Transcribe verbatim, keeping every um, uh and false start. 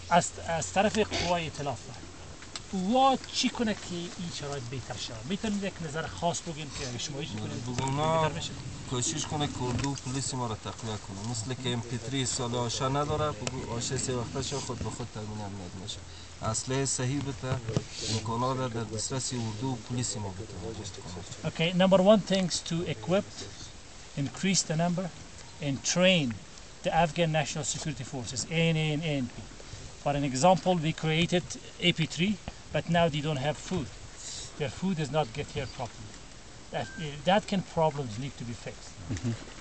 از از طرف قوای ائتلاف وا چی کنه که این شرایط بهتر شود؟ میتونید یک نظر خاص بگین که اگه شما ایش کنید بهتر بشه؟ کوشش کنه که اردو پلیس ما را تقویه کنه، مثل که ام پی تری سال آشا نداره، بگو آشا سه وقتش خود به خود تامین امنیت میشه. اصله صحیح بته، امکانات در دسترس اردو پلیس ما بته. Okay, number one things to equip, increase the number, and train the Afghan National Security Forces, A N A and A N P. For an example, we created A P three, but now they don't have food. Their food does not get here properly. That, that can problems need to be fixed. Mm-hmm.